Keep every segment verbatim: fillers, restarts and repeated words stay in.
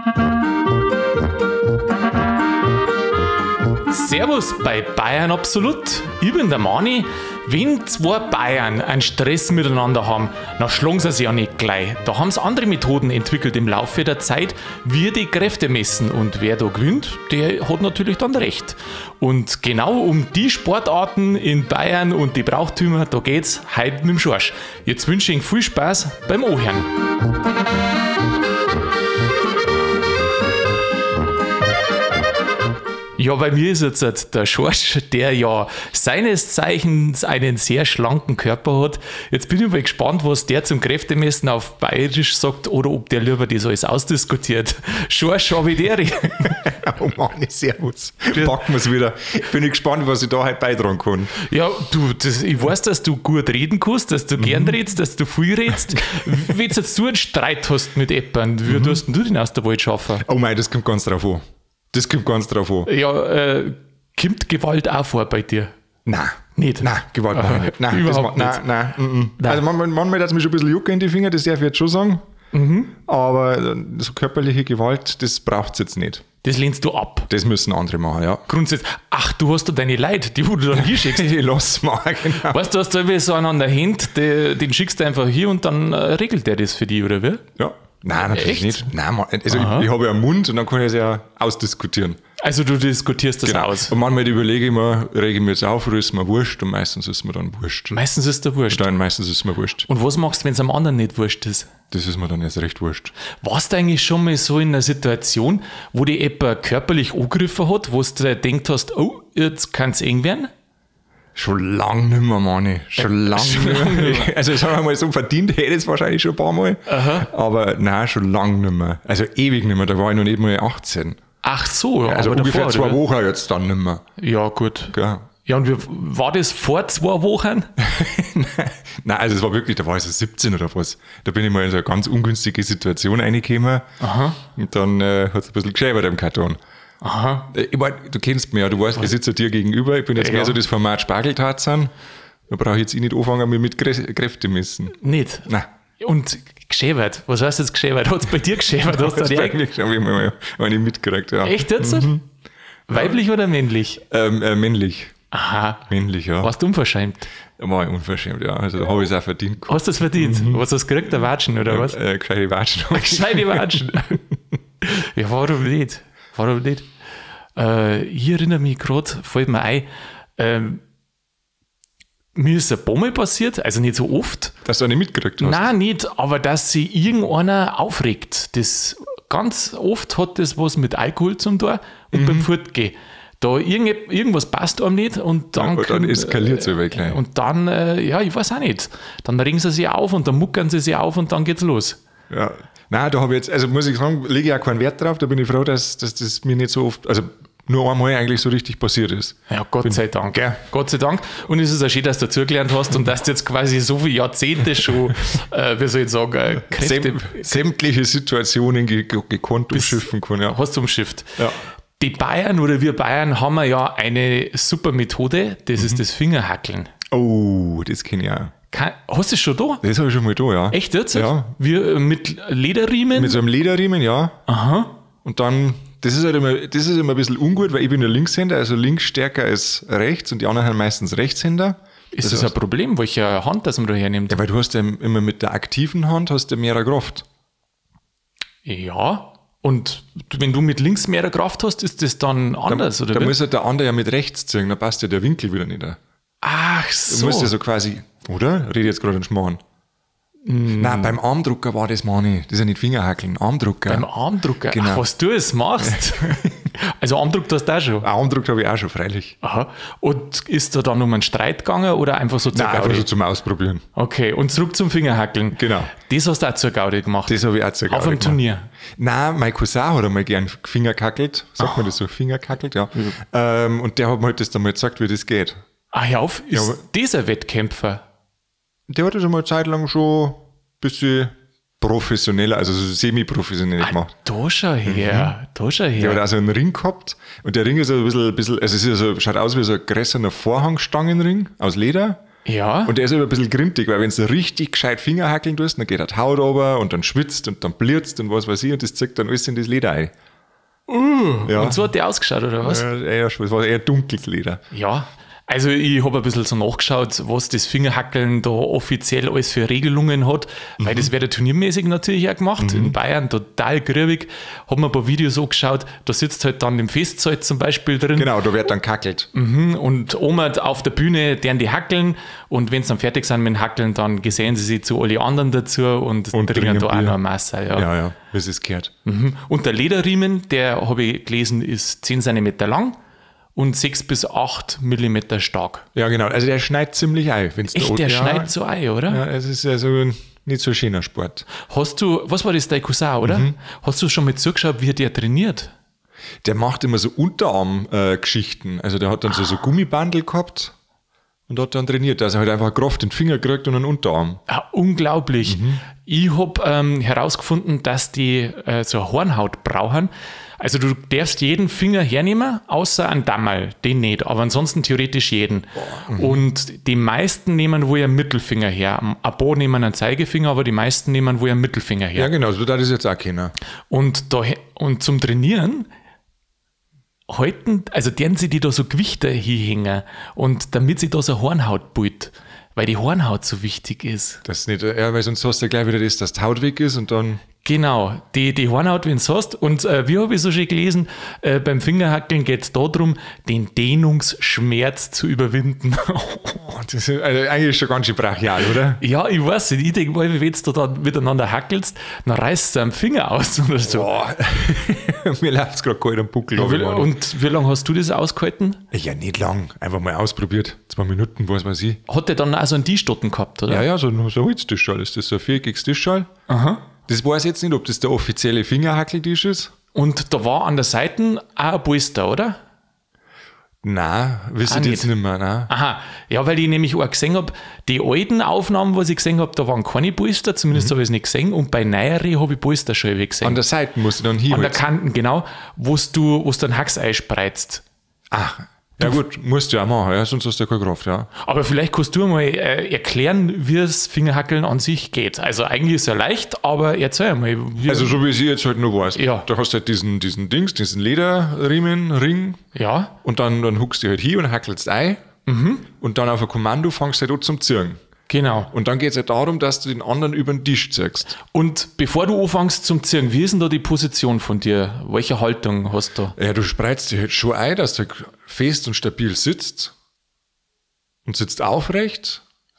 Servus bei Bayern Absolut. Ich bin der Mani. Wenn zwei Bayern einen Stress miteinander haben, dann schlagen sie sich ja nicht gleich. Da haben sie andere Methoden entwickelt im Laufe der Zeit, wie die Kräfte messen. Und wer da gewinnt, der hat natürlich dann recht. Und genau um die Sportarten in Bayern und die Brauchtümer, da geht's heute mit dem Schorsch. Jetzt wünsche ich Ihnen viel Spaß beim Ohren. Ja, bei mir ist jetzt der Schorsch, der ja seines Zeichens einen sehr schlanken Körper hat. Jetzt bin ich mal gespannt, was der zum Kräftemessen auf Bayerisch sagt oder ob der lieber das alles ausdiskutiert. Schorsch, Avideri. Oh Mann, servus. Packen wir es wieder. Bin ich gespannt, was ich da heute beitragen kann. Ja, du, das, ich weiß, dass du gut reden kannst, dass du mhm. gern redest, dass du viel redest. Wenn du jetzt so einen Streit hast mit jemandem, wie mhm. tust denn du den aus der Welt schaffen? Oh mein, das kommt ganz drauf an. Das kommt ganz drauf an. Ja, äh, kommt Gewalt auch vor bei dir? Nein. Nicht? Nein, Gewalt mache ich nicht. Nein, überhaupt das, nicht. Nein, nein, nein, nein. Also manchmal, manchmal hat es mich schon ein bisschen jucken in die Finger, das darf ich jetzt schon sagen. Mhm. Aber so körperliche Gewalt, das braucht es jetzt nicht. Das lehnst du ab? Das müssen andere machen, ja. Grundsätzlich, ach, du hast da deine Leute, die wo du dann hier schickst. Ich lass mal, genau. Weißt du, hast da so einen an der Hand, den, den schickst du einfach hier und dann äh, regelt der das für dich, oder wie? Ja. Nein, natürlich Echt? nicht. Nein, man, also ich, ich habe ja einen Mund und dann kann ich es ja ausdiskutieren. Also du diskutierst das genau. aus? Und manchmal überlege ich mir, rege ich mir jetzt auf oder ist mir wurscht und meistens ist mir dann wurscht. Meistens ist der wurscht? Und dann meistens ist mir wurscht. Und was machst du, wenn es am anderen nicht wurscht ist? Das ist mir dann jetzt recht wurscht. Warst du eigentlich schon mal so in einer Situation, wo dich jemand körperlich angegriffen hat, wo du dir gedacht hast, oh, jetzt kann es eng werden? Schon lang nicht mehr, Manni. Schon lang nicht mehr. Also sagen wir mal so, verdient hätte ich es wahrscheinlich schon ein paar Mal. Aha. Aber nein, schon lang nicht mehr. Also ewig nicht mehr. Da war ich noch nicht mal achtzehn. Ach so. Also aber ungefähr davor, zwei oder? Wochen jetzt dann nicht mehr. Ja, gut. Ja, ja und wie, war das vor zwei Wochen? Nein, also es war wirklich, da war ich so siebzehn oder was. Da bin ich mal in so eine ganz ungünstige Situation reingekommen. Aha. Und dann äh, hat es ein bisschen geschäbert im Karton. Aha. Ich mein, du kennst mich ja, du weißt, ich sitze dir gegenüber. Ich bin jetzt ja. mehr so das Format Spargeltarzan. Da brauche ich jetzt eh nicht anfangen, mir mit Kräfte messen. Nicht? Nein. Und geschäbert? Was heißt jetzt geschäbert? Hat es bei dir geschäbert? Hast das du bei mir habe ich mal eine mitgekriegt, ja. Echt jetzt? Mhm. Weiblich oder männlich? Ähm, äh, männlich. Aha. Männlich, ja. Warst du unverschämt? War ich unverschämt, ja. Also da habe ich es auch verdient. Hast du es verdient? Mhm. Was hast du gekriegt? Ein Watschen oder was? Äh, gescheite Watschen. Gescheite Watschen. Ja, warum nicht? Warum nicht? Äh, ich erinnere mich gerade, fällt mir ein, ähm, mir ist eine Bombe passiert, also nicht so oft. Dass du auch nicht mitgekriegt hast? Nein, nicht, aber dass sich irgendeiner aufregt. Das, ganz oft hat das was mit Alkohol zum tun und mhm. beim Fortgehen. Da irgend, irgendwas passt einem nicht und dann, ja, dann eskaliert es äh, gleich. Und dann, äh, ja, ich weiß auch nicht. Dann regen sie sich auf und dann muckern sie sich auf und dann geht's los. Ja, nein, da habe ich jetzt, also muss ich sagen, lege ich auch keinen Wert drauf. Da bin ich froh, dass, dass das mir nicht so oft, also nur einmal eigentlich so richtig passiert ist. Ja, Gott bin, sei Dank. Gell? Gott sei Dank. Und es ist auch schön, dass du dazugelernt hast und dass du jetzt quasi so viele Jahrzehnte schon, äh, wie soll ich sagen, äh, Kräfte, Säm, sämtliche Situationen ge, ge, gekonnt umschiffen kann. Ja. Hast du umschifft. Ja. Die Bayern oder wir Bayern haben ja eine super Methode, das mhm. ist das Fingerhackeln. Oh, das kenne ich auch. Kann, hast du es schon da? Das habe ich schon mal da, ja. Echt jetzt? Ja. Wir mit Lederriemen? Mit so einem Lederriemen, ja. Aha. Und dann, das ist halt immer, das ist immer ein bisschen ungut, weil ich bin ja Linkshänder, also links stärker als rechts und die anderen haben meistens Rechtshänder. Ist das, das heißt, ein Problem, welche Hand das man da hernimmt? Ja, weil du hast ja immer mit der aktiven Hand hast du mehr Kraft. Ja. Und wenn du mit links mehr Kraft hast, ist das dann anders, da, oder? Da wie? muss halt der andere ja mit rechts ziehen, dann passt ja der Winkel wieder nicht. Ach so. Du musst ja so quasi, oder? Rede jetzt gerade einen Schmarrn. Mm. Nein, beim Armdrucker war das, Mani. Das ist ja nicht Fingerhackeln, Armdrucker. Beim Armdrucker? Genau. Ach, was du es machst. Also Armdruck hast du auch schon? Armdruck habe ich auch schon, freilich. Aha. Und ist da dann um einen Streit gegangen oder einfach so zur Nein, Gaudi? einfach so zum Ausprobieren. Okay, und zurück zum Fingerhackeln. Genau. Das hast du auch zur Gaudi gemacht? Das habe ich auch zur Gaudi Auf einem gemacht. Turnier? Nein, mein Cousin hat einmal gern Finger kackelt. Sagt Ach. man das so? Finger kackelt, ja. Mhm. Ähm, und der hat mir halt das dann mal gesagt, wie das geht. Ah, hör auf, ist Ja, dieser Wettkämpfer? Der hat das einmal eine Zeit lang schon ein bisschen professioneller, also so semi-professionell Ah, gemacht. da schau her, Mhm. da schau Der her. hat auch so einen Ring gehabt und der Ring ist so ein bisschen, ein bisschen also es ist ja so, schaut aus wie so ein gräserner Vorhangstangenring aus Leder Ja. Und der ist aber ein bisschen grintig, weil wenn du richtig gescheit Finger hackeln tust, dann geht er die Haut runter und dann schwitzt und dann blitzt und was weiß ich und das zieht dann alles in das Leder ein. Uh, Ja. Und so hat der ausgeschaut, oder was? Ja, eher, es war eher dunkles Leder. Ja, also ich habe ein bisschen so nachgeschaut, was das Fingerhackeln da offiziell alles für Regelungen hat, mhm. weil das wird ja turniermäßig natürlich auch gemacht, mhm. in Bayern total grübig. Haben wir ein paar Videos angeschaut, da sitzt halt dann im Festsaal zum Beispiel drin. Genau, da wird dann kackelt. Mhm. Und oben auf der Bühne, deren die hackeln und wenn sie dann fertig sind mit dem Hackeln, dann gesellen sie sich zu alle anderen dazu und, und trinken da auch noch Masse. Ja, ja, ja, das ist gehört. Mhm. Und der Lederriemen, der habe ich gelesen, ist zehn Zentimeter lang. Und sechs bis acht Millimeter stark. Ja, genau. Also der schneidet ziemlich ein. Wenn's Echt, da, der ja, schneidet so ein, oder? Ja, es ist ja so nicht so ein schöner Sport. Hast du, was war das, dein Cousin, oder? Mhm. Hast du schon mal zugeschaut, wie der trainiert? Der macht immer so Unterarm-Geschichten. Also der hat dann so, so Gummibandel gehabt und hat dann trainiert. Also er hat einfach Kraft in den Finger gekriegt und einen Unterarm. Ja, unglaublich. Mhm. Ich habe ähm, herausgefunden, dass die äh, so eine Hornhaut brauchen. Also du darfst jeden Finger hernehmen, außer einen Dammerl, den nicht, aber ansonsten theoretisch jeden. Mhm. Und die meisten nehmen wohl einen Mittelfinger her. Ein paar nehmen einen Zeigefinger, aber die meisten nehmen wohl einen Mittelfinger her. Ja genau, so da ist jetzt auch keiner. Und, da, und zum Trainieren halten, also deren sie die da so Gewichte hinhängen und damit sie da so Hornhaut bildet. Weil die Hornhaut so wichtig ist. Das nicht, ja, weil sonst hast du ja gleich wieder das, dass die Haut weg ist und dann... Genau, die, die Hornhaut, wenn du es hast. Und äh, wie habe ich so schön gelesen, äh, beim Fingerhackeln geht es darum, den Dehnungsschmerz zu überwinden. Das ist also eigentlich schon ganz schön brachial, oder? Ja, ich weiß nicht. Ich denke mal, wenn du da miteinander hackelst, dann reißt du einen Finger aus oder so. Boah. Mir läuft es gerade kalt am Buckel. Ja, wie, und wie lange hast du das ausgehalten? Ja, nicht lang. Einfach mal ausprobiert. Zwei Minuten, was weiß ich. Hat der dann auch so einen Tischstotten gehabt, oder? Ja, ja, so, so ein Holztischschal. Ist das so ein viereckiges Tischschal? Aha. Das weiß ich jetzt nicht, ob das der offizielle Fingerhackeltisch ist. Und da war an der Seite auch ein Polster, oder? Nein, wisst ihr jetzt nicht mehr. Nein. Aha, ja, weil ich nämlich auch gesehen habe, die alten Aufnahmen, was ich gesehen habe, da waren keine Polster, zumindest mhm. habe ich es nicht gesehen. Und bei neueren habe ich Polster schon gesehen. An der Seite musst du dann hier. An der Kanten, genau, wo du, wo du einen Hax einspreizt. Ach, ja gut, musst du ja machen, ja, sonst hast du ja keine Kraft, ja. Aber vielleicht kannst du mal äh, erklären, wie das Fingerhackeln an sich geht. Also eigentlich ist es ja leicht, aber erzähl mal. Also so wie ich jetzt halt nur weiß. Ja. Da hast du halt diesen, diesen Dings, diesen Lederriemen, Ring. Ja. Und dann, dann huckst du halt hier und hackelst ein. Mhm. Und dann auf ein Kommando fängst du halt an zum Ziehen. Genau. Und dann geht es ja darum, dass du den anderen über den Tisch ziehst. Und bevor du anfängst zum Ziehen, wie ist denn da die Position von dir? Welche Haltung hast du? Ja, du spreizt dich halt schon ein, dass du fest und stabil sitzt und sitzt aufrecht.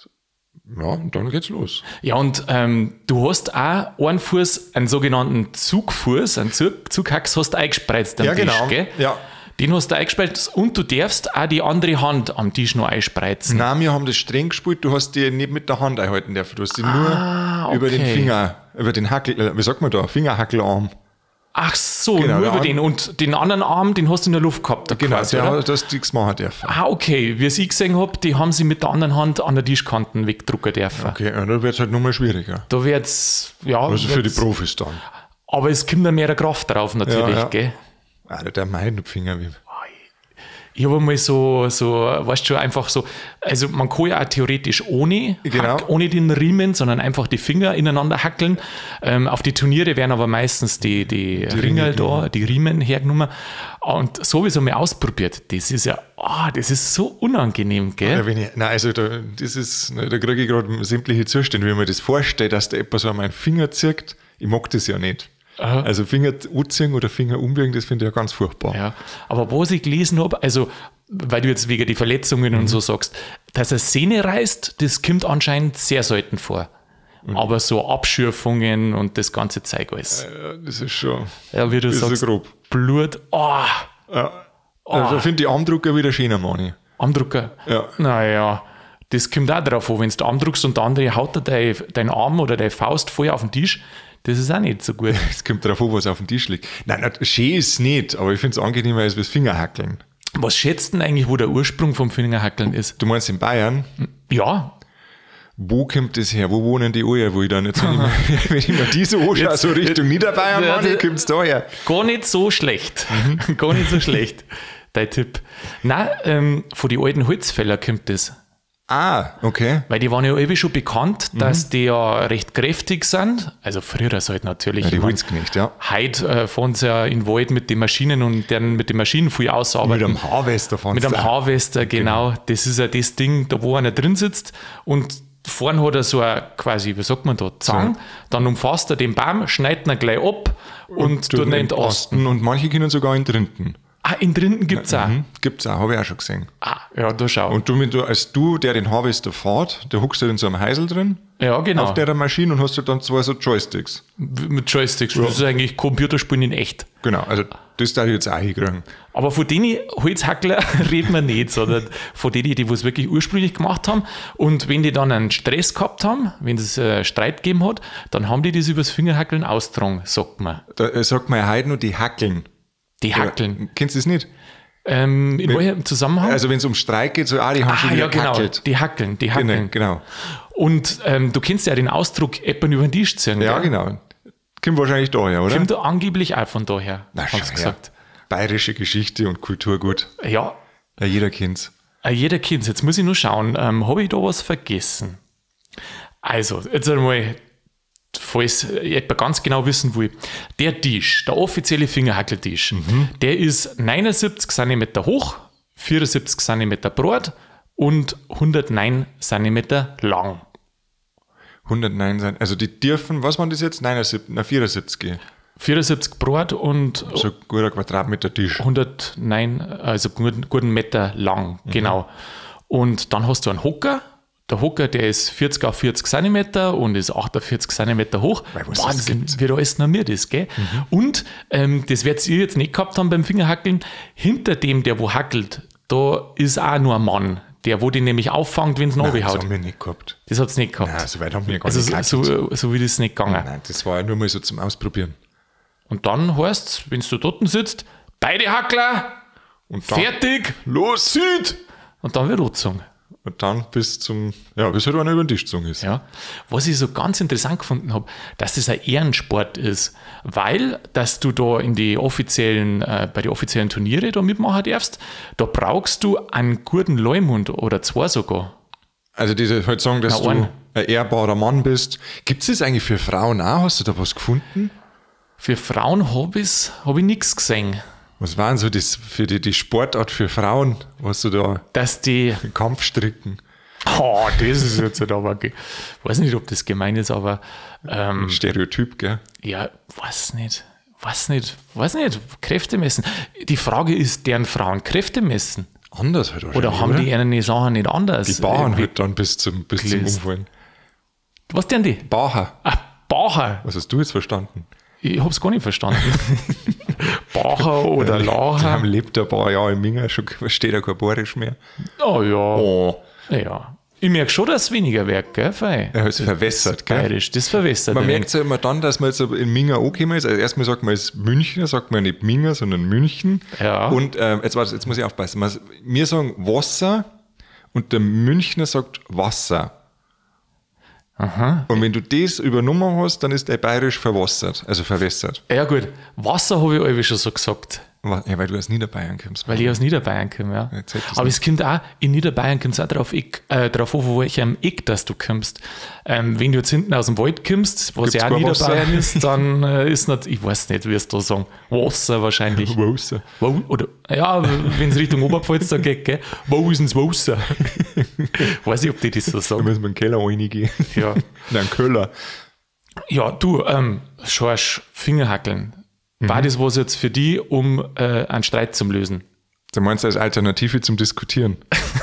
Ja, und dann geht's los. Ja, und ähm, du hast auch einen Fuß, einen sogenannten Zugfuß, einen Zug, Zughax hast du eingespreizt am ja, Tisch, genau. Gell? Ja. Den hast du eingespreizt und du darfst auch die andere Hand am Tisch noch einspreizen. Nein, wir haben das streng gespielt, du hast die nicht mit der Hand einhalten dürfen, du hast die ah, nur okay. über den Finger, über den Hackel, wie sagt man da, Fingerhackelarm. Ach so, genau, nur über den. Und den anderen Arm, den hast du in der Luft gehabt. Da genau, quasi, der oder? hat das nichts machen dürfen. Ah, okay. Wie ich gesehen habe, die haben sie mit der anderen Hand an der Tischkanten wegdrucken dürfen. Okay, ja, da wird es halt nochmal schwieriger. Da wird es, ja. Also für die Profis dann. Aber es kommt da mehr Kraft drauf natürlich, ja, ja. gell? Ah, der meint Finger wie. Ich habe einmal so, so, weißt du, schon einfach so, also man kann ja auch theoretisch ohne, genau. Hack, ohne den Riemen, sondern einfach die Finger ineinander hackeln. Ähm, auf die Turniere werden aber meistens die, die, die Ringel da, die Riemen hergenommen. Und so wie es einmal ausprobiert, das ist ja, oh, das ist so unangenehm, gell? Ja, wenn ich, nein, also da, das ist, da kriege ich gerade sämtliche Zustände, wenn man das vorstellt, dass da etwas so an meinen Finger zieht. Ich mag das ja nicht. Aha. Also Finger anziehen oder Finger umbiegen, das finde ich ja ganz furchtbar. Ja, aber was ich gelesen habe, also weil du jetzt wegen die Verletzungen mhm. und so sagst, dass er Sehne reißt, das kommt anscheinend sehr selten vor. Mhm. Aber so Abschürfungen und das ganze Zeug alles. Ja, das ist schon, ja, wie du das sagst, ist so grob. Blut, oh, ja. Also oh. finde ich Armdrucker wieder schöner, Mani. Armdrucker? Ja. Naja, das kommt auch drauf an, wenn du Armdruckst und der andere haut dir deinen dein Arm oder deine Faust voll auf den Tisch. Das ist auch nicht so gut. Es kommt darauf an, was auf dem Tisch liegt. Nein, schön ist es nicht, aber ich finde es angenehmer als das Fingerhackeln. Was schätzt denn eigentlich, wo der Ursprung vom Fingerhackeln ist? Du meinst in Bayern? Ja. Wo kommt das her? Wo wohnen die alle? Wo ich dann jetzt, wenn ich mir, wenn ich mir diese anschaue, so Richtung Niederbayern, ja, Mann, kommt es da her. Gar nicht so schlecht. Mhm. Gar nicht so schlecht, dein Tipp. Nein, ähm, von den alten Holzfäller kommt das. Ah, okay. Weil die waren ja irgendwie schon bekannt, mhm. dass die ja recht kräftig sind. Also früher halt natürlich. Ja, die Holzknecht, ja. Heute äh, fahren sie ja in den Wald mit den Maschinen und dann mit den Maschinen viel ausarbeiten. Mit einem Harvester fahren Mit einem Harvester, genau. genau. Das ist ja das Ding, da wo einer drin sitzt und vorne hat er so ein, quasi, wie sagt man da, Zang, so. Dann umfasst er den Baum, schneidet ihn gleich ab und, und tut ihn entasten. Und manche können sogar in Drinden. Ah, in Drinden gibt es auch? Mhm, gibt es auch, habe ich auch schon gesehen. Ah, ja, da schau. Und du, du, als du, der den Harvester fährt, der huckst du in so einem Heisel drin. Ja, genau. Auf der Maschine und hast du dann zwei so Joysticks. Mit Joysticks, ja. Das ist eigentlich Computerspielen in echt. Genau, also das darf ich jetzt auch hinkriegen. Aber von denen Holzhackler reden wir nicht, sondern von denen, die es wirklich ursprünglich gemacht haben. Und wenn die dann einen Stress gehabt haben, wenn es einen Streit gegeben hat, dann haben die das übers Fingerhackeln austragen, sagt man. Da sagt man ja heute nur, die hackeln. Die hackeln. Ja, kennst du das nicht? Ähm, in welchem Zusammenhang? Also wenn es um Streit geht, so, ah, die haben ah, schon wieder ja, genau. gehackelt. Die hackeln, die hackeln. Genau. Und ähm, du kennst ja den Ausdruck, etwa über den Tisch ziehen. Ja, gell? Genau. Kommt wahrscheinlich daher, oder? Kommt angeblich auch von daher, Na, haben sie gesagt. Bayerische Geschichte und Kulturgut. Ja. Ja, jeder kennt's. Jeder kennt's. Jetzt muss ich nur schauen, ähm, habe ich da was vergessen? Also, jetzt einmal, falls jemand ganz genau wissen will, der Tisch, der offizielle Fingerhackeltisch, mhm. der ist neunundsiebzig Zentimeter hoch, vierundsiebzig Zentimeter breit und hundertneun Zentimeter lang. hundertneun sein, also die dürfen, was waren das jetzt? neunundsiebzig, na vierundsiebzig. vierundsiebzig breit und so ein guter Quadratmeter Tisch. hundertneun, also guten, guten Meter lang, mhm. genau. Und dann hast du einen Hocker. Der Hocker, der ist vierzig auf vierzig Zentimeter und ist achtundvierzig Zentimeter hoch. Wahnsinn, wie alles normiert ist, gell? Mhm. Und ähm, das werdet ihr jetzt nicht gehabt haben beim Fingerhackeln. Hinter dem, der wo hackelt, da ist auch nur ein Mann, der wo den nämlich auffängt, wenn es noch haut. Das haben wir nicht gehabt. Das hat es nicht gehabt. Nein, so weit haben wir gar also nicht gehabt. So, so wie das nicht gegangen. Nein, das war ja nur mal so zum Ausprobieren. Und dann heißt es, wenn du dort sitzt, beide Hackler und dann, fertig, los, Süd! Und dann wird Rotzung. Und dann bis zum, ja, bis halt einer über den Tisch gezogen ist. Ja. Was ich so ganz interessant gefunden habe, dass das ein Ehrensport ist, weil, dass du da in die offiziellen, äh, bei den offiziellen Turniere da mitmachen darfst, da brauchst du einen guten Leumund oder zwei sogar. Also diese halt sagen, dass Na, du ein. ein ehrbarer Mann bist. Gibt es das eigentlich für Frauen auch? Hast du da was gefunden? Für Frauen habe ich, hab ich nichts gesehen. Was war denn so das für die, die Sportart für Frauen, was du da dass die Kampfstricken? Oh, das ist jetzt halt aber, ich weiß nicht, ob das gemein ist, aber ähm, Stereotyp, gell? Ja, weiß nicht, weiß nicht, weiß nicht, Kräfte messen. Die Frage ist, deren Frauen Kräfte messen? Anders halt wahrscheinlich, oder haben oder? die eine Sachen nicht anders? Die Bauern halt dann bis zum, bis zum Umfallen. Was denn die? Bacher. Ah, Bacher. Was hast du jetzt verstanden? Ich hab's gar nicht verstanden. Bacher oder Lacher. Die haben lebt ein paar Jahre in Minga, schon versteht er kein Borisch mehr. Oh ja. Oh. Ja. Ich merke schon, dass es weniger wird, gell? Weil ja, es verwässert, gell? Bayerisch, das verwässert. Man merkt es ja immer dann, dass man jetzt in Minga angekommen ist. Also erstmal sagt man es Münchner, sagt man nicht Minga, sondern München. Ja. Und ähm, jetzt, warte, jetzt muss ich aufpassen. Wir sagen Wasser und der Münchner sagt Wasser. Aha. Und wenn du das übernommen hast, dann ist der Bayerisch verwassert, also verwässert. Ja gut, Wasser habe ich alle schon so gesagt. Ja, weil du aus Niederbayern kommst. Weil ich aus Niederbayern komme, ja. Aber nicht. Es kommt auch, in Niederbayern kommt es auch darauf, ich, äh, darauf an, wo welchem Eck dass du kommst. Ähm, wenn du jetzt hinten aus dem Wald kommst, was ja auch Niederbayern Wasser? Ist, dann äh, ist nicht, ich weiß nicht, wie es da sagen, Wasser wahrscheinlich. Wasser. Wo, oder, ja, wenn es Richtung Oberpfalz da geht, gell? Wo ist denn das Wasser? Weiß ich, ob die das so sagen. Da müssen wir in den Keller reingehen. Ja. Nein, Köller. Ja, du, ähm, Schorsch, Fingerhackeln. Mhm. War das was jetzt für die, um äh, einen Streit zu lösen? Du meinst als Alternative zum Diskutieren?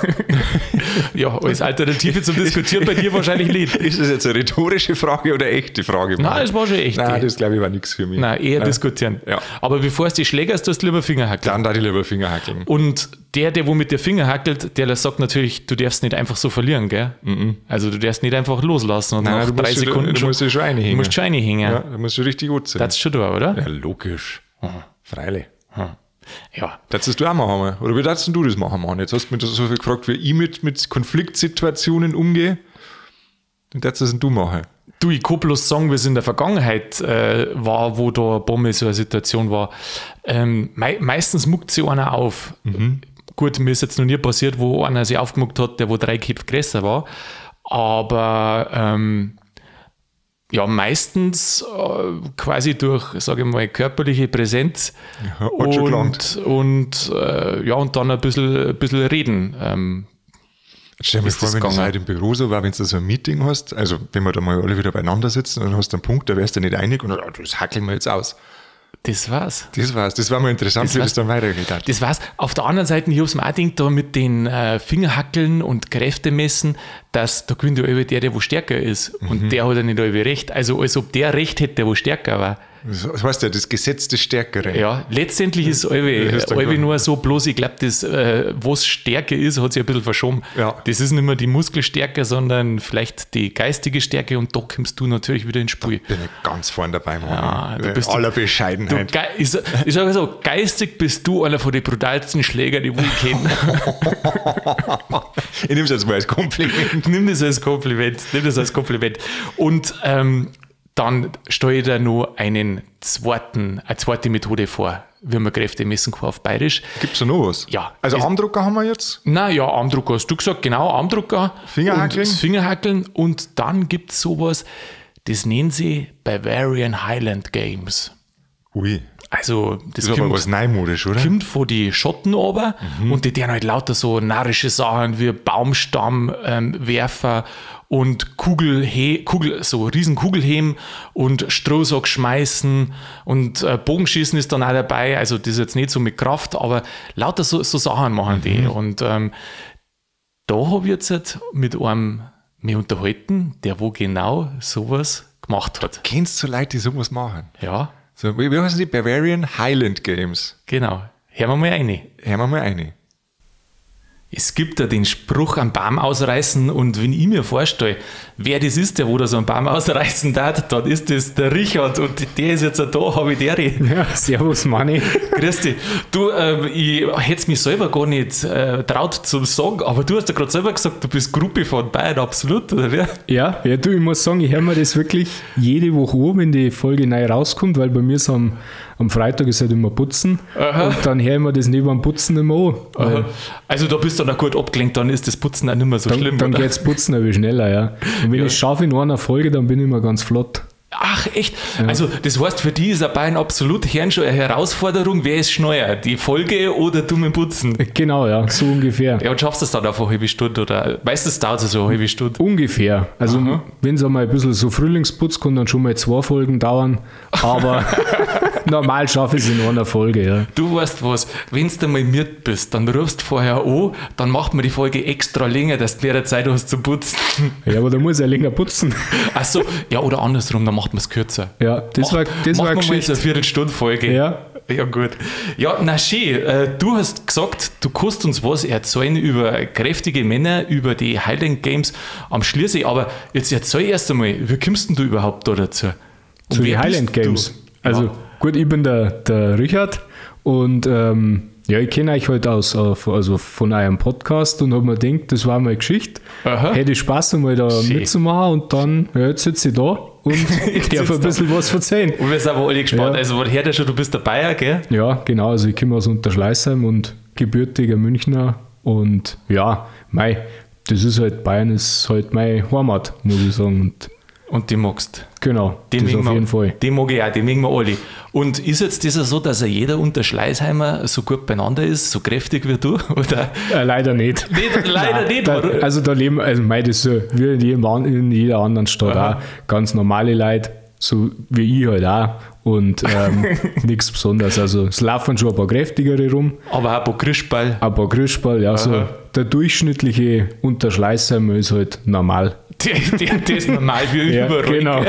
Ja, als Alternative zum Diskutieren bei dir wahrscheinlich nicht. Ist das jetzt eine rhetorische Frage oder eine echte Frage? Nein, das war schon echt. Nein, das glaube ich war nichts für mich. Nein, eher Nein. diskutieren. Ja. Aber bevor es die schlägerst, tust du lieber Finger hackeln. Dann darf ich lieber Finger hackeln. Und der, der wo mit dir Finger hackelt, der sagt natürlich, du darfst nicht einfach so verlieren, gell? Mhm. Also du darfst nicht einfach loslassen und Nein, nach drei Sekunden du musst schon reinhängen. Du musst schon reinhängen. Ja, du musst schon richtig gut sein. Das ist schon da, oder? Ja, logisch. Hm. Freilich. Hm. Ja. Darfst du auch machen? Oder wie darfst du das machen, Mann? Jetzt hast du mich so viel gefragt, wie ich mit, mit Konfliktsituationen umgehe. Dann darfst du das du machen. Du, ich kann bloß sagen, wie es in der Vergangenheit äh, war, wo da ein paar Mal so eine Situation war. Ähm, mei- meistens muckt sich einer auf. Mhm. gut, mir ist jetzt noch nie passiert, wo einer sich aufgemuckt hat, der wo drei Köpfe größer war. Aber ähm, ja, meistens äh, quasi durch, sage ich mal, körperliche Präsenz Ja, hat und, schon gelangt. und, äh, ja, und dann ein bisschen, ein bisschen reden. Ähm, Jetzt stell dir mal ist vor, das wenn das gegangen? halt im Büro so war, wenn du so ein Meeting hast, also wenn wir da mal alle wieder beieinander sitzen und dann hast du einen Punkt, da wärst du nicht einig und dann, oh, das hackeln wir jetzt aus. das war's. Das war's. Das war mal interessant, Das wie war's. das dann weitergeht hat. Das war's. Auf der anderen Seite, ich hab's mir auch gedacht, da mit den äh, Fingerhackeln und Kräftemessen, dass da gewinnt ja immer der, der wo stärker ist. Mhm. Und der hat ja nicht alle recht. Also als ob der recht hätte, der wo stärker war. Das heißt ja, das Gesetz des Stärkeren. Ja, letztendlich ist Das Alwe, ist der Alwe Grund. nur so, bloß ich glaube, das, äh, was Stärke ist, hat sich ein bisschen verschoben. Ja. Das ist nicht mehr die Muskelstärke, sondern vielleicht die geistige Stärke und da kommst du natürlich wieder ins Spiel. Bin ich ganz vorne dabei, Mann. Ja, du In bist- aller Du, Bescheidenheit. ge- ich, sa- ich sage so, geistig bist du einer von den brutalsten Schläger, die wir kennen. Ich nehme es jetzt mal als Kompliment. Nimm das als Kompliment. Nimm das als Kompliment. Und ähm, dann stelle ich dir noch einen zweiten, eine zweite Methode vor, wie man Kräfte messen kann auf Bayerisch. Gibt es da noch was? Ja. Also Es- Armdrucker haben wir jetzt. Na ja, Armdrucker hast du gesagt, genau, Armdrucker. Fingerhackeln. Und das Fingerhackeln. Und dann gibt es sowas, das nennen sie Bavarian Highland Games. Ui, Also, das, das ist aber kommt, was neumodisch, oder? kommt von die Schotten runter Mhm. und die tun halt lauter so narrische Sachen wie Baumstammwerfer ähm, Werfer und Kugelhe Kugel, so riesen Kugelheben und Strohsack schmeißen und äh, Bogenschießen ist dann auch dabei. Also, das ist jetzt nicht so mit Kraft, aber lauter so, so Sachen machen die. Mhm. Und ähm, da habe ich jetzt halt mit einem mich unterhalten, der wo genau sowas gemacht hat. Kennst du Leute, die sowas machen? Ja, So, wie, wie heißen die? Bavarian Highland Games. genau. Hören wir mal rein. Hören wir mal eine. Es gibt ja den Spruch am Baum ausreißen und wenn ich mir vorstelle, wer das ist, der wo da so einen Baum ausreißen darf, dann ist das der Richard und der ist jetzt auch da, habe ich der. Ja, servus, Manni. Grüß dich. Du, äh, ich hätte es mich selber gar nicht äh, traut zum sagen, aber du hast ja gerade selber gesagt, du bist Gruppe von Bayern Absolut, oder wer? Ja, ja, du, ich muss sagen, ich höre mir das wirklich jede Woche an, wenn die Folge neu rauskommt, weil bei mir ist am, am Freitag ist halt immer Putzen. Aha. Und dann höre ich mir das neben dem Putzen immer an. Weil Also da bist du dann auch gut abgelenkt, dann ist das Putzen auch nicht mehr so dann schlimm, dann oder? geht das Putzen ein bisschen schneller, ja. Und wenn Ja. ich es schaffe in einer Folge, dann bin ich immer ganz flott. Ach, echt? Also, das heißt, für die ist ein Bayern Absolut Herrn schon eine Herausforderung. Wer ist schneller? Die Folge oder du mit dem Putzen? Genau, ja, so ungefähr. Ja, und schaffst du es dann auf eine halbe Stunde? Oder meistens dauert es so eine halbe Stunde. Ungefähr. Also, wenn es einmal ein bisschen so Frühlingsputz kann, dann schon mal zwei Folgen dauern. Aber normal schaffe ich es in einer Folge, ja. Du weißt was, wenn du mal mit bist, dann rufst du vorher an, dann macht man die Folge extra länger, dass du mehr Zeit hast zum Putzen. Ja, aber da muss ich ja länger putzen. Achso, ja, oder andersrum, dann macht man es kürzer. Ja, das war, das war Machen wir eine mal so eine Geschichte. Viertelstunde-Folge. Ja. Ja, gut. Ja, na schön. Äh, du hast gesagt, du kannst uns was erzählen über kräftige Männer, über die Highland Games am Schliersee, aber jetzt erzähl erst einmal, wie kommst denn du überhaupt da dazu? Und Zu den wer Highland bist Games. du? Also Ja. gut, ich bin der, der Richard und ähm, ja, ich kenne euch halt aus, auf- also von eurem Podcast und habe mir gedacht, das war mal eine Geschichte. Aha. Hätte ich Spaß, einmal da Schön. mitzumachen und dann, ja, jetzt sitze ich da und Jetzt darf sitzt ein bisschen was erzählen. Und wir sind aber alle gespannt. Ja. Also, man hört ja schon, du bist der Bayer, gell? Ja, genau, also ich komme aus Unterschleißheim und gebürtiger Münchner und ja, mei, das ist halt, Bayern ist halt meine Heimat, muss ich sagen. Und Und die magst. genau, Die das mögen auf wir- jeden Fall. Die mag ich auch, die mögen wir alle. Und ist jetzt das so, dass er jeder Unterschleißheimer so gut beieinander ist, so kräftig wie du? Oder? Äh, leider nicht. Nicht, leider nicht. Da, warum? also da leben, also mei, das ist so wie in, jedem, an- in jeder anderen Stadt Aha. auch ganz normale Leute, so wie ich halt auch und ähm, nichts Besonderes. Also es laufen schon ein paar kräftigere rum, Aber auch ein paar Christball. ein paar Grüßball, ja, so Aha. der durchschnittliche Unterschleißheimer ist halt normal. Die, die, die ist normal wie Ja, überall. genau.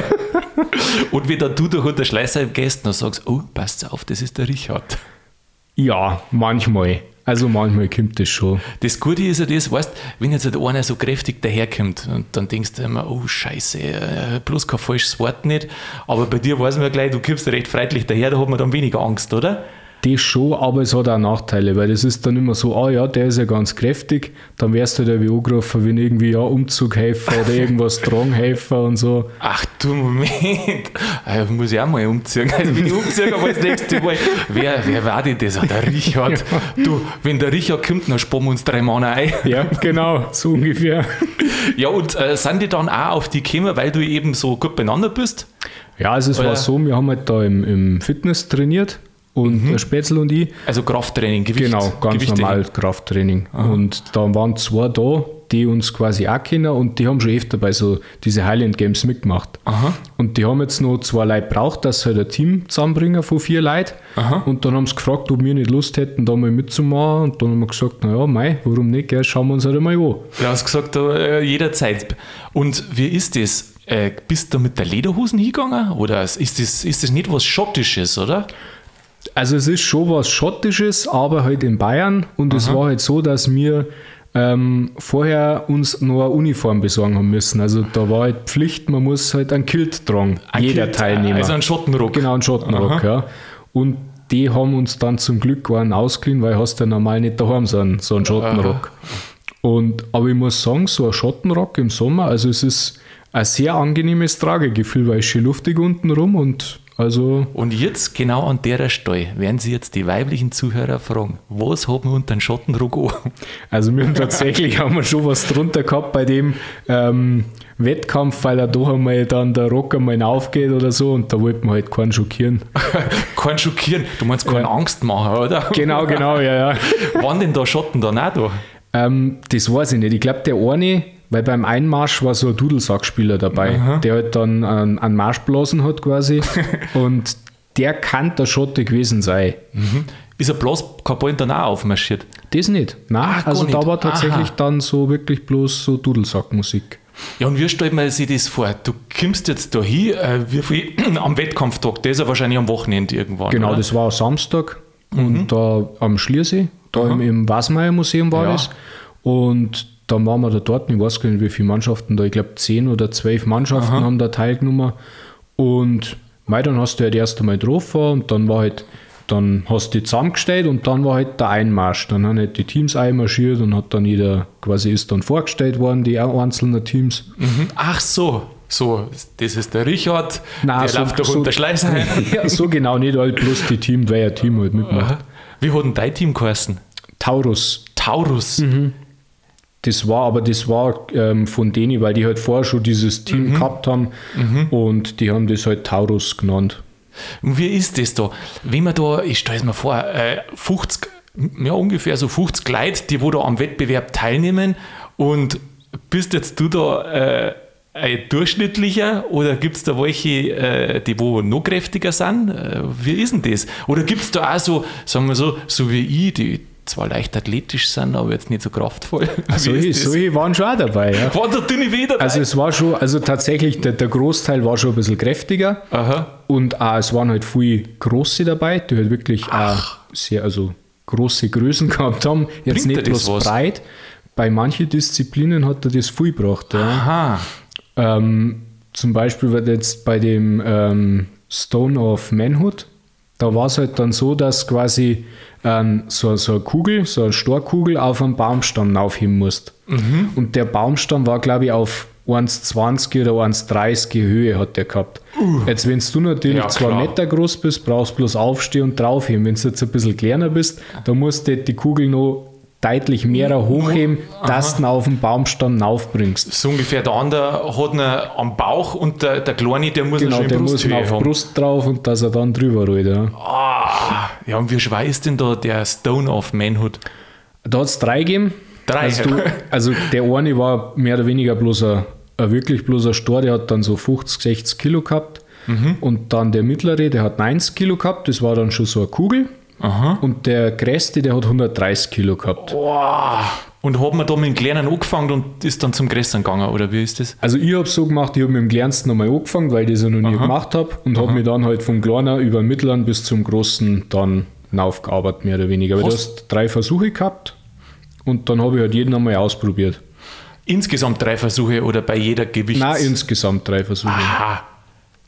Und wenn dann du durch den Schleißheim gehst, dann sagst du, oh, passt auf, das ist der Richard. Ja, manchmal. Also manchmal kommt das schon. Das Gute ist ja das, weißt, wenn jetzt halt einer so kräftig daherkommt und dann denkst du immer, oh Scheiße, äh, bloß kein falsches Wort nicht. Aber bei dir weiß man ja gleich, du kommst recht freundlich daher, da hat man dann weniger Angst, oder? Das schon, aber es hat auch Nachteile, weil das ist dann immer so, ah ja, der ist ja ganz kräftig, dann wärst du halt irgendwie angerufen, wenn irgendwie ja Umzughelfer oder irgendwas Dranghelfer und so. Ach du Moment, äh, muss ich auch mal umziehen. Also wenn ich umziehe, aber das nächste Mal, wer, wer war denn das? Der Richard. Ja. Du, wenn der Richard kommt, dann sparen wir uns drei Monate ein. Ja, genau, so ungefähr. Ja, und äh, sind die dann auch auf die gekommen, weil du eben so gut beieinander bist? Ja, also es Oder? war so, wir haben halt da im, im Fitness trainiert und mhm. der Spätzl und ich. Also Krafttraining, Gewicht. Genau, ganz Gewichte normal Krafttraining. Aha. Und da waren zwei da, die uns quasi auch kennen und die haben schon öfter bei so diese Highland Games mitgemacht. Aha. Und die haben jetzt noch zwei Leute braucht, dass sie halt ein Team zusammenbringen von vier Leuten. Aha. Und dann haben sie gefragt, ob wir nicht Lust hätten, da mal mitzumachen. Und dann haben wir gesagt, naja, mei, warum nicht, gell? Schauen wir uns halt einmal an. Du hast gesagt, äh, jederzeit. Und wie ist das? Äh, bist du mit der Lederhosen hingegangen? Oder ist das, ist das nicht was Schottisches, oder? Also es ist schon was Schottisches, aber halt in Bayern. Und Aha. es war halt so, dass wir ähm, vorher uns noch eine Uniform besorgen haben müssen. Also da war halt Pflicht, man muss halt ein Kilt tragen. Ein jeder Kilt, Teilnehmer. Also einen Schottenrock. Genau, einen Schottenrock, Aha. ja. Und die haben uns dann zum Glück einen ausgeliehen, weil hast ja normal nicht daheim so einen, so einen Schottenrock. Und, aber ich muss sagen, so ein Schottenrock im Sommer, also es ist ein sehr angenehmes Tragegefühl, weil es schön luftig unten rum und also. Und jetzt, genau an der Stelle, werden Sie jetzt die weiblichen Zuhörer fragen, was haben wir unter einem Schottenrock an? Also wir haben tatsächlich haben wir schon was drunter gehabt bei dem ähm, Wettkampf, weil er da einmal dann der Rock einmal aufgeht oder so und da wollten wir halt keinen schockieren. Keinen schockieren? Du meinst keine ja. Angst machen, oder? Genau, genau, ja, ja. Waren denn da Schotten dann auch da? Ähm, das weiß ich nicht. Ich glaube, der eine, weil beim Einmarsch war so ein Dudelsackspieler dabei, Aha. der halt dann einen, einen Marsch blasen hat quasi und der kann der Schotte gewesen sein. Mhm. Ist er bloß kein Ball dann auch aufmarschiert? Das nicht. Nein, ah, also da nicht. war tatsächlich Aha. dann so wirklich bloß so Dudelsackmusik. Ja, und wie stellt man sich das vor? Du kommst jetzt da hin, äh, wie viel am Wettkampftag, der ist ja wahrscheinlich am Wochenende irgendwann. Genau, oder? Das war Samstag mhm. und da am Schliersee, da im, im Wasmeier-Museum war ja. das. Und dann waren wir da dort, ich weiß gar nicht, wie viele Mannschaften da, ich glaube zehn oder zwölf Mannschaften Aha. haben da teilgenommen. Und mei, dann hast du halt erst einmal getroffen und dann war halt, dann hast du die zusammengestellt und dann war halt der Einmarsch. Dann haben halt die Teams einmarschiert und hat dann jeder, quasi ist dann vorgestellt worden, die einzelnen Teams. Mhm. Ach so, so, das ist der Richard, Nein, der so, läuft doch so, unter Schleiß ein. Ja, so genau nicht, halt bloß die Team, weil ein Team halt mitmacht. Wie hat denn dein Team geheißen? Taurus. Taurus? Mhm. Das war, aber das war ähm, von denen, weil die halt vorher schon dieses Team mhm. gehabt haben mhm. und die haben das halt Taurus genannt. Und wie ist das da? Wenn man da, ich stelle es mir vor, äh, fünfzig, ja ungefähr so fünfzig Leute, die wo da am Wettbewerb teilnehmen und bist jetzt du da äh, ein durchschnittlicher oder gibt es da welche, äh, die wo noch kräftiger sind? Äh, wie ist denn das? Oder gibt es da auch so, sagen wir so, so wie ich, die zwar leicht athletisch sind, aber jetzt nicht so kraftvoll. Solche, solche waren schon auch dabei. Ja. Waren da dünne Weh dabei? Also es war schon, also tatsächlich, der, der Großteil war schon ein bisschen kräftiger. Aha. Und auch, es waren halt viele große dabei, die halt wirklich auch sehr, also große Größen gehabt haben. Jetzt Bringt nicht bloß was? breit. Bei manchen Disziplinen hat er das viel gebracht. Ja. Aha. Ähm, zum Beispiel wird jetzt bei dem ähm, Stone of Manhood, da war es halt dann so, dass quasi ähm, so, so eine Kugel, so eine Storkugel auf einen Baumstamm aufheben musst. Mhm. Und der Baumstamm war, glaube ich, auf eins Komma zwanzig oder eins Komma dreißig Höhe hat der gehabt. Uh. Jetzt, wenn du natürlich ja, zwei Meter groß bist, brauchst du bloß aufstehen und draufheben. Wenn du jetzt ein bisschen kleiner bist, dann musst du die Kugel noch deutlich mehr hochheben, Aha. dass du ihn auf den Baumstamm aufbringst. So ungefähr, der andere hat ihn am Bauch und der, der Kleine, der muss genau, schon der muss auf die Brust drauf und dass er dann drüber rollt. Ja. Ah, ja, und wie schwer ist denn da der Stone of Manhood? Da hat es drei gegeben. Drei? Also, du, also der eine war mehr oder weniger bloß ein, ein wirklich bloß ein Stor, der hat dann so fünfzig, sechzig Kilo gehabt. Mhm. Und dann der mittlere, der hat neunzig Kilo gehabt, das war dann schon so eine Kugel. Aha. Und der größte, der hat hundertdreißig Kilo gehabt. Wow. Und hat man da mit dem Kleinen angefangen und ist dann zum Größeren gegangen, oder wie ist das? Also ich habe es so gemacht, ich habe mit dem Kleinsten nochmal angefangen, weil ich das ja noch nie Aha. gemacht habe und habe mich dann halt vom Kleinen über den Mittleren bis zum Großen dann aufgearbeitet, mehr oder weniger. Weil du hast drei Versuche gehabt und dann habe ich halt jeden einmal ausprobiert. Insgesamt drei Versuche oder bei jeder Gewichts... Nein, insgesamt drei Versuche. Aha.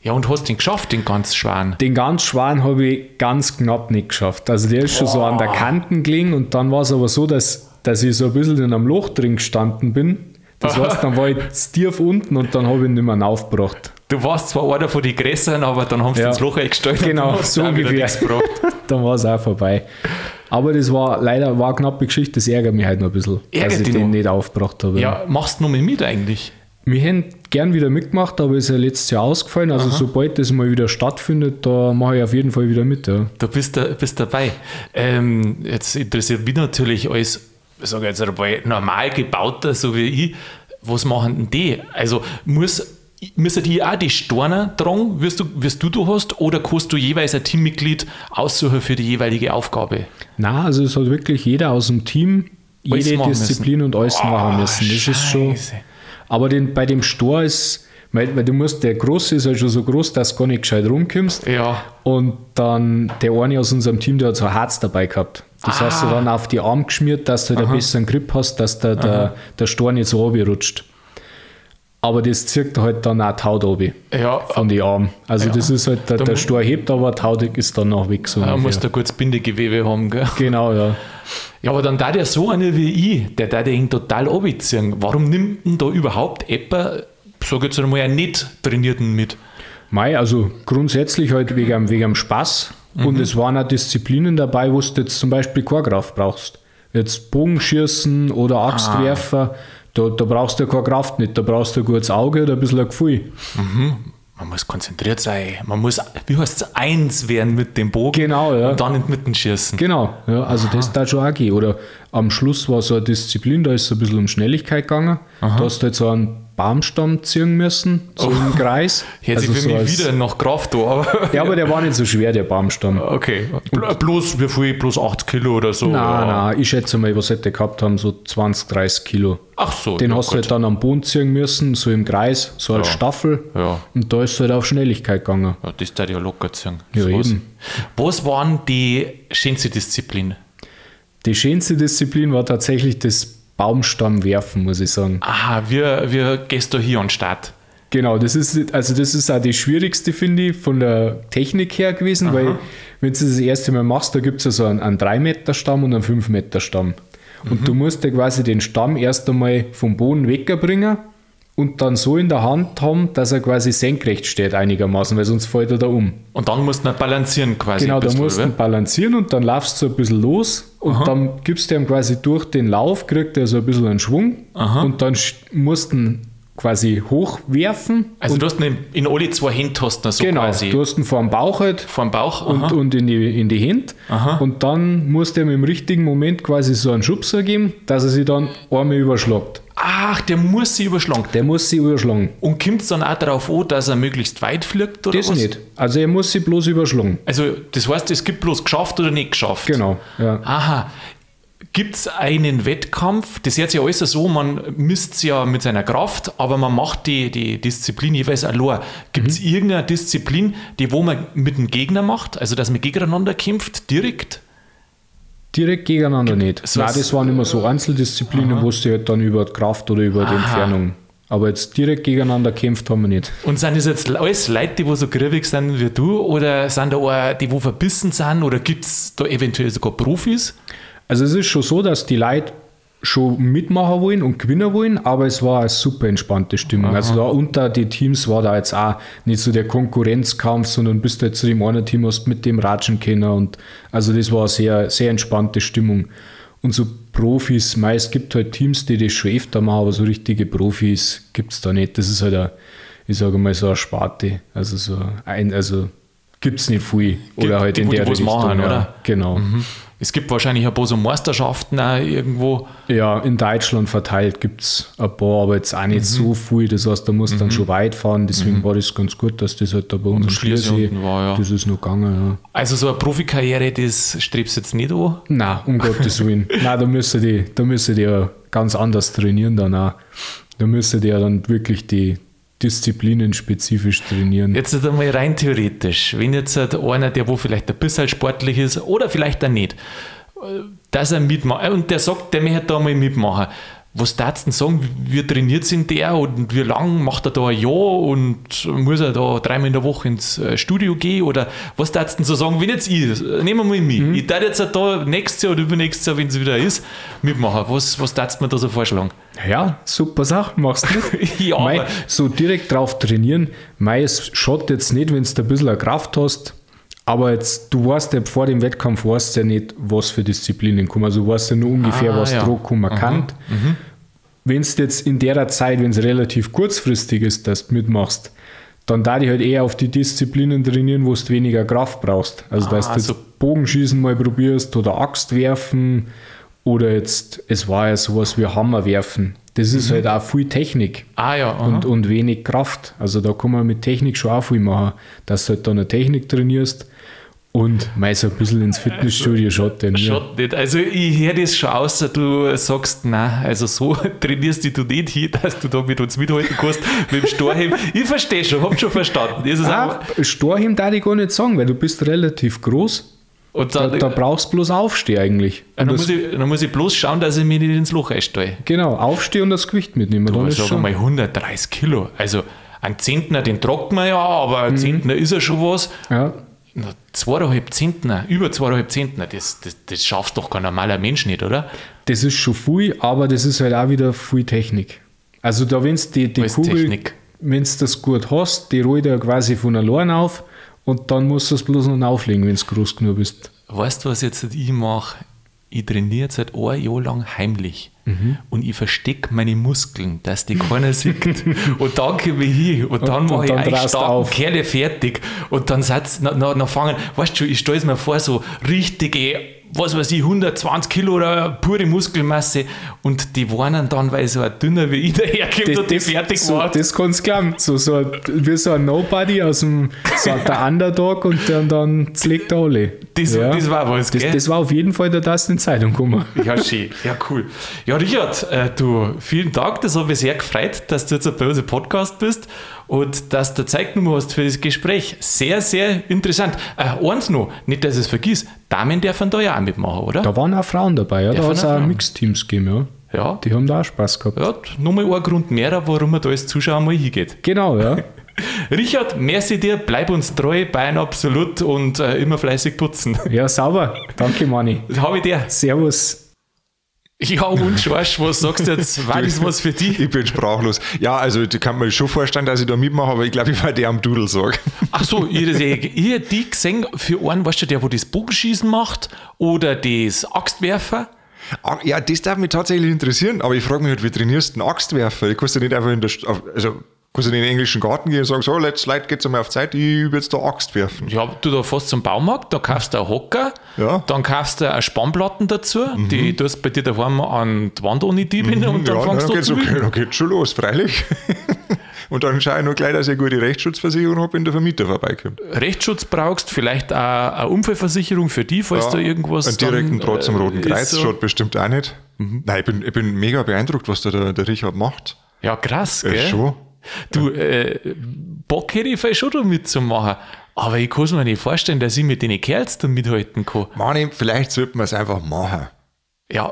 Ja, und hast den geschafft, den ganz schweren? Den ganz schweren habe ich ganz knapp nicht geschafft. Also der ist schon oh. so an der Kante gelegen und dann war es aber so, dass, dass ich so ein bisschen in einem Loch drin gestanden bin. Das heißt, dann war ich tief unten und dann habe ich ihn nicht mehr aufgebracht. Du warst zwar einer von den Größeren, aber dann haben sie ja. ins Loch eingestellt genau, und so ungefähr. Dann war es auch vorbei. Aber das war leider war eine knappe Geschichte, das ärgert mich halt noch ein bisschen, ärgert dass ich den noch? nicht aufgebracht habe. Ja, machst du noch mal mit eigentlich? Wir hätten gern wieder mitgemacht, aber ist ja letztes Jahr ausgefallen. Also Aha. sobald das mal wieder stattfindet, da mache ich auf jeden Fall wieder mit. Ja. Du bist, da, bist dabei. Ähm, jetzt interessiert mich natürlich als, ich sage jetzt einmal, normal gebauter, so wie ich, was machen denn die? Also muss müssen die auch die Steine tragen, wirst du, wirst du du hast, oder kannst du jeweils ein Teammitglied aussuchen für die jeweilige Aufgabe? Nein, also es hat wirklich jeder aus dem Team alles jede Disziplin müssen. und alles oh, machen müssen. Das Scheiße. ist schon. Aber den, bei dem Stor ist, weil, weil du musst, der Große ist halt schon so groß, dass du gar nicht gescheit rumkommst. Ja. Und dann der eine aus unserem Team, der hat so ein Harz dabei gehabt. Das ah. hast du dann auf die Arme geschmiert, dass du halt einen besseren Grip hast, dass der, der, der Stor nicht so runterrutscht. Aber das zirkt halt dann auch die Haut runter ja, von den Armen. Also ja. das ist halt, der, der Stor hebt, aber die Haut ist dann auch weg. So ja, musst ein gutes Bindegewebe haben, gell? Genau, ja. Ja, aber dann da der so einer wie ich, der da den total runterziehen. Warum nimmt denn da überhaupt jemand, sag jetzt einmal, einen nicht Trainierten mit? Mei, also grundsätzlich halt wegen, wegen dem Spaß. Mhm. Und es waren auch Disziplinen dabei, wo du jetzt zum Beispiel keine Kraft brauchst. Jetzt Bogenschießen oder Axtwerfer. Ah. Da, da brauchst du keine Kraft nicht, da brauchst du ein gutes Auge oder ein bisschen ein Gefühl. Mhm. Man muss konzentriert sein, man muss, wie heißt es, eins werden mit dem Bogen genau, ja. und dann nicht mit dem Schießen. Genau, ja, also Aha. das da schon auch gehen. Oder am Schluss war so eine Disziplin, da ist es ein bisschen um Schnelligkeit gegangen. Aha. Da hast du jetzt so einen Baumstamm ziehen müssen, so oh. im Kreis. Hätte also sich für so mich wieder noch Kraft da. Aber ja, aber der war nicht so schwer, der Baumstamm. Okay, und bloß wie viel? Bloß acht Kilo oder so? Nein, nein, ich schätze mal, was hätte gehabt haben, so zwanzig, dreißig Kilo. Ach so. Den ja, hast Gott. du halt dann am Boden ziehen müssen, so im Kreis, so als ja. Staffel. Ja. Und da ist es halt auf Schnelligkeit gegangen. Ja, das darf ja locker ziehen. Ja, so eben. Was waren die schönste Disziplin? Die schönste Disziplin war tatsächlich das Baumstamm werfen, muss ich sagen. Aha, wie, wie gehst du hier an den Start? Genau, das ist, also das ist auch die schwierigste, finde ich, von der Technik her gewesen, Aha. weil wenn du das das erste Mal machst, da gibt es ja so einen, einen drei Meter Stamm und einen fünf Meter Stamm. Und mhm. du musst ja quasi den Stamm erst einmal vom Boden wegbringen und dann so in der Hand haben, dass er quasi senkrecht steht einigermaßen, weil sonst fällt er da um. Und dann musst du ihn balancieren quasi. Genau, da musst du ihn balancieren und dann laufst du so ein bisschen los und Aha. dann gibst du ihm quasi durch den Lauf, kriegt er so ein bisschen einen Schwung Aha. und dann musst du ihn quasi hochwerfen. Also du hast ihn in alle zwei Hände hast du so genau, quasi. Genau, du hast ihn vor dem Bauch halt vor dem Bauch, und, und in die, in die Hände Aha. und dann musst du ihm im richtigen Moment quasi so einen Schubser geben, dass er sich dann einmal überschlagt. Ach, der muss sich überschlagen. Der muss sich überschlagen. Und kommt es dann auch darauf an, dass er möglichst weit fliegt? Oder das was? nicht. Also er muss sich bloß überschlagen. Also das heißt, es gibt bloß geschafft oder nicht geschafft? Genau, ja. Aha. Gibt es einen Wettkampf? Das hört sich alles so, man misst es ja mit seiner Kraft, aber man macht die, die Disziplin jeweils allein. Gibt es mhm. irgendeine Disziplin, die wo man mit dem Gegner macht, also dass man gegeneinander kämpft, direkt? Direkt gegeneinander nicht. So Nein, das waren immer so Einzeldisziplinen, wo du halt dann über die Kraft oder über Aha. die Entfernung. Aber jetzt direkt gegeneinander kämpft haben wir nicht. Und sind das jetzt alles Leute, die so griffig sind wie du, oder sind da auch die, die verbissen sind, oder gibt es da eventuell sogar Profis? Also es ist schon so, dass die Leute schon mitmachen wollen und gewinnen wollen, aber es war eine super entspannte Stimmung. Aha. Also da unter die Teams war da jetzt auch nicht so der Konkurrenzkampf, sondern bist du jetzt zu dem einen Team, hast mit dem ratschen können, und also das war eine sehr, sehr entspannte Stimmung. Und so Profis, meist gibt halt Teams, die das schon öfter machen, aber so richtige Profis gibt es da nicht. Das ist halt eine, ich sage mal, so eine Sparte. Also so ein, also gibt es nicht viel. Oder gibt, halt in der Richtung. Machen, ja, oder? Genau. Mhm. Es gibt wahrscheinlich ein paar so Meisterschaften auch irgendwo. Ja, in Deutschland verteilt gibt es ein paar, aber jetzt auch nicht mhm. so viel. Das heißt, da musst du mhm. dann schon weit fahren. Deswegen mhm. war das ganz gut, dass das halt da bei uns im Schliersee war. Ja. Das ist noch gegangen. Ja. Also so eine Profikarriere, das strebst du jetzt nicht an? Nein, um Gottes Willen. Nein, da müssen die, da müssen die ja ganz anders trainieren dann auch. Da müssen die ja dann wirklich die Disziplinen spezifisch trainieren. Jetzt einmal rein theoretisch, wenn jetzt einer, der wo vielleicht ein bisschen sportlich ist oder vielleicht auch nicht, dass er mitmacht und der sagt, der möchte da mal mitmachen, Was darfst du denn sagen, wie trainiert sind der und wie lange macht er da ein Jahr und muss er da dreimal in der Woche ins Studio gehen oder was darfst du denn so sagen, wenn jetzt ich, nehmen wir mal mit, mhm. ich darf jetzt da nächstes Jahr oder übernächstes Jahr, wenn es wieder ist, mitmachen, was, was darfst du mir da so vorschlagen? Ja, super Sache, machst du nicht. ja, mei, so direkt drauf trainieren, mei, es schaut jetzt nicht, wenn du ein bisschen eine Kraft hast, aber jetzt, du weißt ja vor dem Wettkampf, weißt ja nicht, was für Disziplinen kommen. Also du weißt ja nur ungefähr, ah, was ja. drauf kommen kann. Mhm. Wenn es jetzt in der Zeit, wenn es relativ kurzfristig ist, dass du mitmachst, dann darf ich halt eher auf die Disziplinen trainieren, wo du weniger Kraft brauchst. Also, dass ah, du jetzt so Bogenschießen mal probierst oder Axt werfen oder jetzt, es war ja sowas wie Hammer werfen. Das ist mhm. halt auch viel Technik ah, ja, und, und wenig Kraft. Also da kann man mit Technik schon auch viel machen, dass du halt dann eine Technik trainierst und mal so ein bisschen ins Fitnessstudio schaut der Schaut nicht. Also ich höre das schon aus, du sagst, nein, also so trainierst du nicht hin, dass du da mit uns mithalten kannst mit dem Storheben. Ich verstehe schon, hab schon verstanden. Das ist ah, Storheben darf ich gar nicht sagen, weil du bist relativ groß. Und dann, da, da brauchst du bloß aufstehen eigentlich. Ja, dann, muss ich, dann muss ich bloß schauen, dass ich mich nicht ins Loch einstehe. Genau, aufstehen und das Gewicht mitnehmen. Du, sag schon mal hundertdreißig Kilo. Also ein Zentner, den trocken wir ja, aber ein mhm. Zentner ist ja schon was. Ja. Zweieinhalb Zentner, über zweieinhalb Zentner, das, das, das schafft doch kein normaler Mensch nicht, oder? Das ist schon viel, aber das ist halt auch wieder viel Technik. Also da, wenn du die, die Kugel, wenn du das gut hast, die rollt ja quasi von allein auf und dann musst du es bloß noch auflegen, wenn du groß genug bist. Weißt du, was jetzt ich mache? Ich trainiere seit ein Jahr lang heimlich. Mhm. Und ich verstecke meine Muskeln, dass die keiner sieht. Und dann komme ich hin und dann mache ich einen starken Kerle fertig. Und dann satz, na, na, na fangen, weißt du schon, ich stelle es mir vor, so richtige, was weiß ich, hundertzwanzig Kilo oder pure Muskelmasse. Und die warnen dann, weil so ein dünner wie ich daherkommt und die fertig so, war. Das kannst du glauben. So, so ein, wie so ein Nobody aus dem so der Underdog und dann, dann zlegt er alle. Das, ja. das war was, das, das war auf jeden Fall der das in die Zeitung gekommen. Ja, schön. Ja, cool. Ja, Richard, äh, du, vielen Dank. Das hat mich sehr gefreut, dass du jetzt bei uns im Podcast bist und dass du Zeit genommen hast für das Gespräch. Sehr, sehr interessant. Äh, eins noch, nicht, dass ich es vergiss, Damen dürfen da ja auch mitmachen, oder? Da waren auch Frauen dabei, ja. Da hat es auch Mixteams gegeben, ja. ja. Die haben da auch Spaß gehabt. Ja, nochmal ein Grund mehr, warum man da als Zuschauer mal hingeht. Genau, ja. Richard, merci dir, bleib uns treu, Bayern absolut und äh, immer fleißig putzen. Ja, sauber. Danke, Manni. Habe ich dir. Servus. Ja, und Schorsch, was sagst du jetzt? War das was für dich? Ich bin sprachlos. Ja, also ich kann mir schon vorstellen, dass ich da mitmache, aber ich glaube, ich werde der am Dudel sagen. Ach so, ich hätte die gesehen für einen, weißt du, der, wo das Bogenschießen macht oder das Axtwerfer. Ja, das darf mich tatsächlich interessieren, aber ich frage mich halt, wie trainierst du einen Axtwerfer? Ich kann ja nicht einfach in der, also kannst du in den englischen Garten gehen und sagen, so, jetzt Leute, geht's einmal auf Zeit, ich übe jetzt da Axt werfen. Ja, du da fährst zum Baumarkt, da kaufst du einen Hocker, ja. Dann kaufst du eine Spannplatten dazu, mhm. die tust bei dir daheim an die Wand ohne die mhm. und dann ja, fängst du an zu okay, Dann geht's schon los, freilich. Und dann schaue ich noch gleich, dass ich eine gute Rechtsschutzversicherung habe, wenn der Vermieter vorbeikommt. Rechtsschutz brauchst, vielleicht auch eine Unfallversicherung für die, falls ja, da irgendwas... Einen direkten Draht zum Roten Kreuz so. Schaut bestimmt auch nicht. Mhm. Nein, ich bin, ich bin mega beeindruckt, was da der, der Richard macht. Ja, krass, gell? Äh, schon. Du, äh, Bock hätte ich vielleicht schon da mitzumachen, aber ich kann es mir nicht vorstellen, dass ich mit den Kerls da mithalten kann. Manni, vielleicht sollten wir es einfach machen. Ja,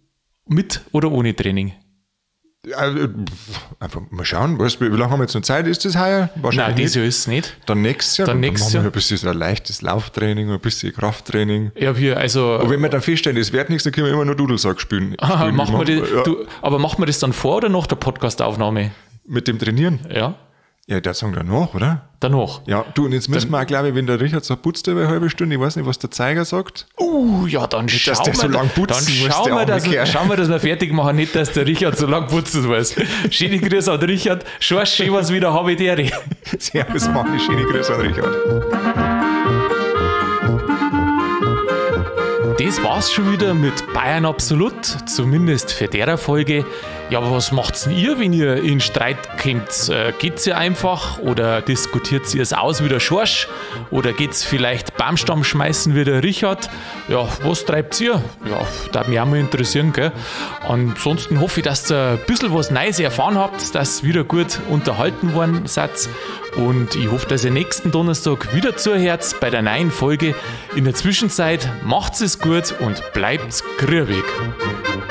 mit oder ohne Training? Ja, einfach mal schauen, weißt, wie lange haben wir jetzt noch Zeit? Ist das heuer? Nein, dieses Jahr ist es nicht. Dann nächstes Jahr? Dann, dann nächstes machen wir Jahr. ein bisschen so ein leichtes Lauftraining, ein bisschen Krafttraining. Ja, wir, also... Und wenn wir dann feststellen, es wird nichts, dann können wir immer nur Dudelsack spielen. Aha, spielen. Machen wir das, ja. du, aber machen wir das dann vor oder nach der Podcastaufnahme? Mit dem Trainieren? Ja. Ja, der sagen danach, oder? Danach. Ja, du, und jetzt müssen dann, wir auch, glaube ich, wenn der Richard so putzt über eine halbe Stunde, ich weiß nicht, was der Zeiger sagt. Uh, ja, dann nicht, schauen wir, so lang putzen dann schauen wir, dass, schauen wir, dass wir fertig machen, nicht, dass der Richard so lang putzen weiß. Schöne Grüße an Richard. Schau, schön was wieder habe ich dir. Servus, Manni, schöne Grüße an Richard. Das war's schon wieder mit Bayern Absolut, zumindest für der Folge. Ja, aber was macht's denn ihr, wenn ihr in Streit kommt? Äh, geht's ihr einfach oder diskutiert ihr es aus wie der Schorsch? Oder geht's vielleicht Baumstamm schmeißen wie der Richard? Ja, was treibt's ihr? Ja, das mich auch mal interessieren, gell? Ansonsten hoffe ich, dass ihr ein bisschen was Neues erfahren habt, dass ihr wieder gut unterhalten worden seid. Und ich hoffe, dass ihr nächsten Donnerstag wieder zuhört bei der neuen Folge. In der Zwischenzeit macht's es gut und bleibt's grübig.